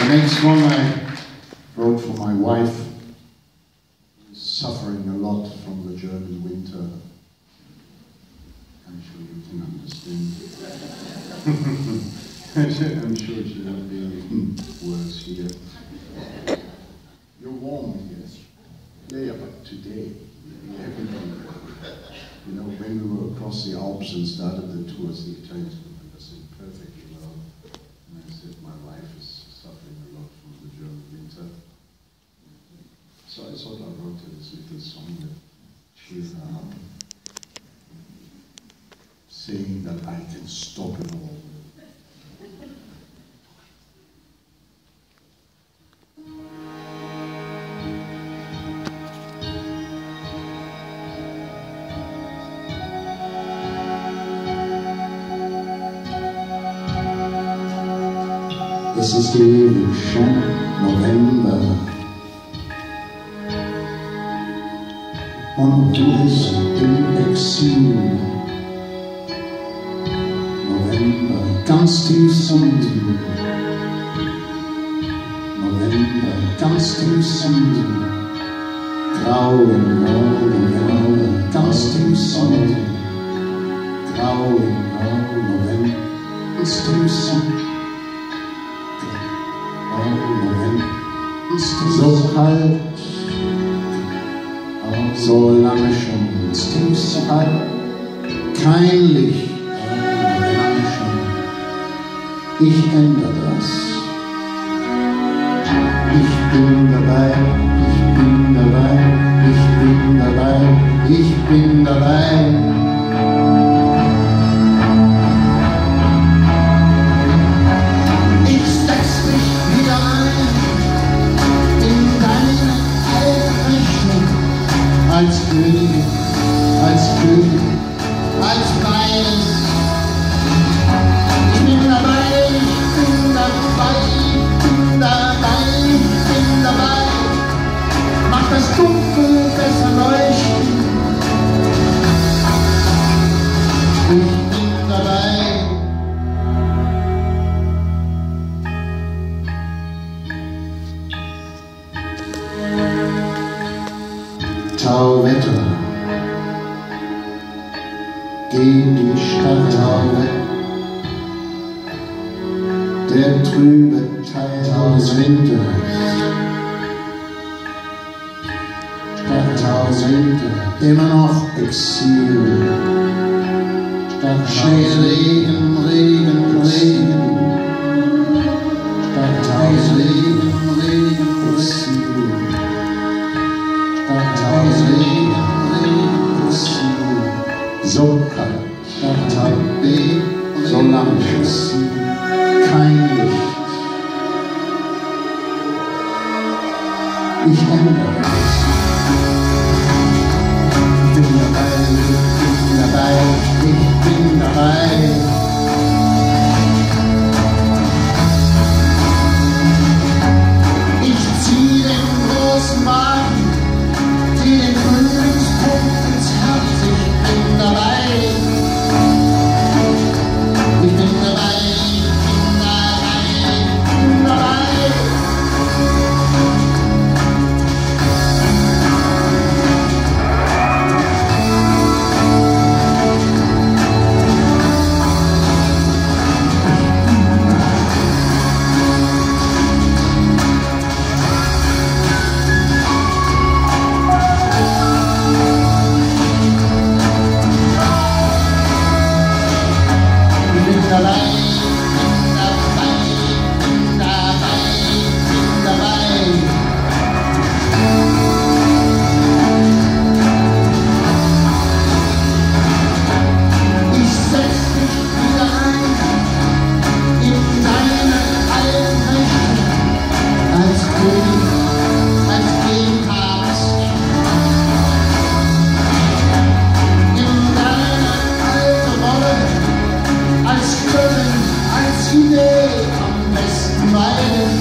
The next one I wrote for my wife, who is suffering a lot from the German winter. I'm sure you can understand. I'm sure she will be worse here. You're warm here. Yeah, but today, you know, when we were across the Alps and started the tours, the Italians could understand perfectly well. And I said, my wife is suffering a lot from the German winter. So I thought I wrote this little song that cheers her up, saying that I can stop it all. Es ist ewig schon November und du bist im Exil. November, ganz tief unten. November, ganz tief unten. Grau im Norden, ganz tief unten. Grau im Norden, November, ganz tief unten. So kalt, so lange schon, so kalt, kein Licht, lange schon. Ich ändere das. Ich bin dabei, ich bin dabei, ich bin dabei, ich bin dabei. Als König, als beides. Ich bin dabei, ich bin dabei, ich bin dabei, ich bin dabei. Mach das Dunkel besser leuchten. Ich bin dabei. Tauwetter, geh in die Stadt, Tauwetter, der trübe Teil des Winters, Stadthauswinter, immer noch Exil, Schnee, Regen, Regen, Regen, Stadthausregen, Regen, Exil. So kalt, so lang, kein Licht. Ich ändere es. Ich bin dabei, ich bin dabei. Ich zieh den großen Wagen, zieh den Frühlingspunkt ins Herz, ich bin dabei. Ich bin dabei, ich bin dabei, ich bin dabei. Als Idee am besten weiter.